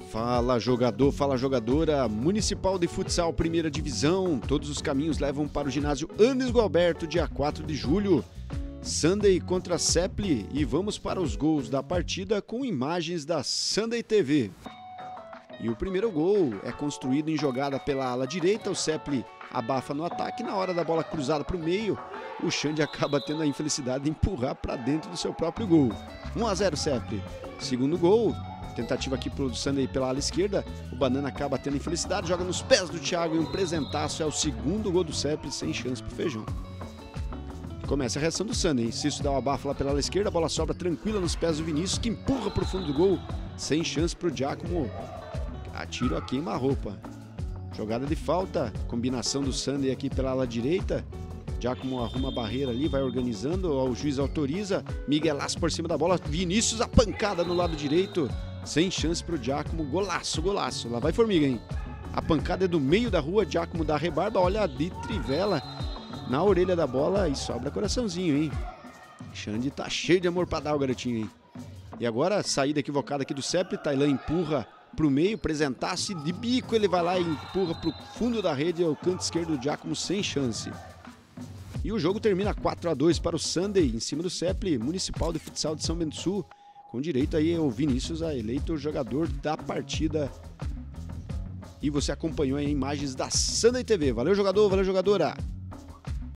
Fala jogador, fala jogadora, Municipal de Futsal Primeira Divisão, todos os caminhos levam para o ginásio Andes Gualberto, dia 4 de julho. Sunday contra Sepli e vamos para os gols da partida com imagens da Sunday TV. E o primeiro gol é construído em jogada pela ala direita, o Sepli abafa no ataque, na hora da bola cruzada para o meio, o Xande acaba tendo a infelicidade de empurrar para dentro do seu próprio gol. 1-0 Sepli. Segundo gol, tentativa aqui pro Sunday pela ala esquerda, o Banana acaba tendo infelicidade, joga nos pés do Thiago e um presentaço, é o segundo gol do Sepli, sem chance pro Feijão. Começa a reação do Sunday, Cício dá uma abafa lá pela ala esquerda, a bola sobra tranquila nos pés do Vinícius, que empurra pro fundo do gol, sem chance pro Giacomo, atiro a queima-roupa. Jogada de falta, combinação do Sunday aqui pela ala direita, Giacomo arruma a barreira ali, vai organizando, o juiz autoriza, Miguelaço por cima da bola, Vinícius a pancada no lado direito, sem chance pro Giacomo, golaço, golaço, lá vai Formiga, hein? A pancada é do meio da rua, Giacomo dá a rebarba, olha de trivela na orelha da bola e sobra coraçãozinho, hein? Xande tá cheio de amor pra dar o garotinho, hein? E agora, saída equivocada aqui do Sepli, Tailan empurra pro meio, presentasse de bico, ele vai lá e empurra pro fundo da rede, ao canto esquerdo do Giacomo, sem chance. E o jogo termina 4-2 para o Sunday, em cima do Sepli, Municipal de Futsal de São Bento do Sul, com direito aí o Vinícius a eleito jogador da partida. E você acompanhou aí imagens da Sunday TV. Valeu jogador, valeu jogadora!